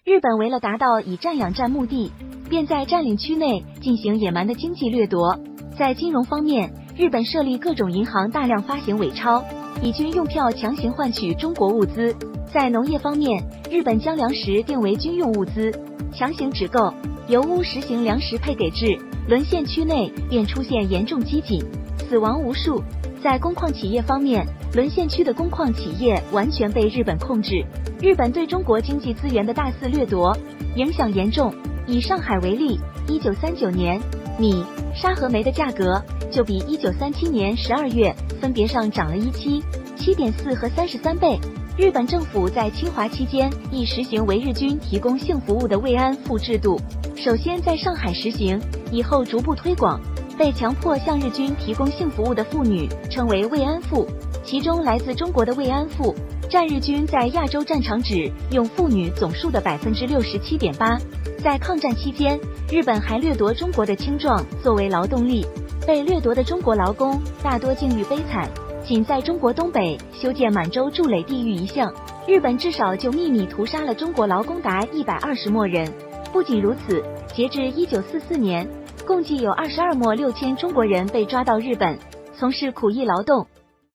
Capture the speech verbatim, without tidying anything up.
日本为了达到以战养战目的，便在占领区内进行野蛮的经济掠夺。在金融方面，日本设立各种银行，大量发行伪钞，以军用票强行换取中国物资。在农业方面，日本将粮食定为军用物资，强行止购，油污实行粮食配给制，沦陷区内便出现严重饥馑，死亡无数。在工矿企业方面，沦陷区的工矿企业完全被日本控制。日本对中国经济资源的大肆掠夺，影响严重。以上海为例，一九三九年，米、沙和煤的价格就比一九三七年十二月分别上涨了一七、七点四和三十三倍。日本政府在侵华期间亦实行为日军提供性服务的慰安妇制度，首先在上海实行，以后逐步推广。被强迫向日军提供性服务的妇女称为慰安妇，其中来自中国的慰安妇占日军在亚洲战场只用妇女总数的 百分之六十七点八。 在抗战期间，日本还掠夺中国的青壮作为劳动力，被掠夺的中国劳工大多境遇悲惨，仅在中国东北修建满洲筑垒地狱一项，日本至少就秘密屠杀了中国劳工达一百二十万人。不仅如此，截至一九四四年，共计有二十二万六千中国人被抓到日本，从事苦役劳动。